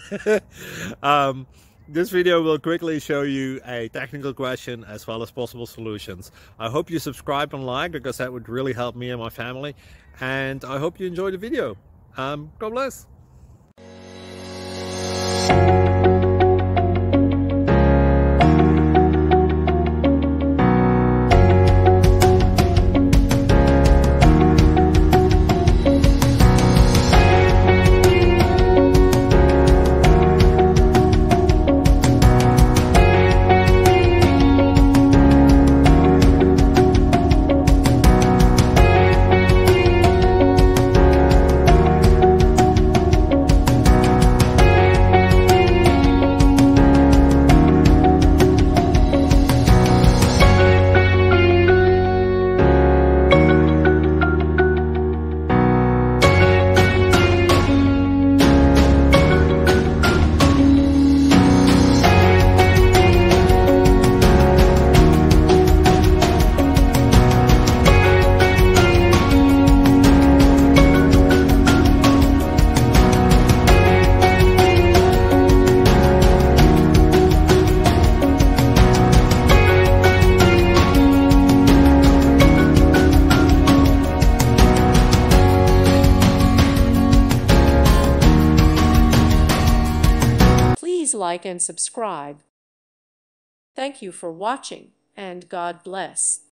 um, this video will quickly show you a technical question as well as possible solutions. I hope you subscribe and like, because that would really help me and my family. And I hope you enjoy the video. God bless. Please like and subscribe. Thank you for watching, and God bless.